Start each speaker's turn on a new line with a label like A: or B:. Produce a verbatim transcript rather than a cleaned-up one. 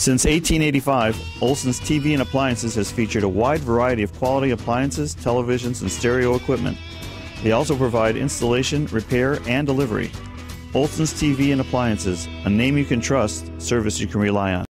A: Since eighteen eighty-five, Olsons T V and Appliances has featured a wide variety of quality appliances, televisions, and stereo equipment. They also provide installation, repair, and delivery. Olsons T V and Appliances, a name you can trust, service you can rely on.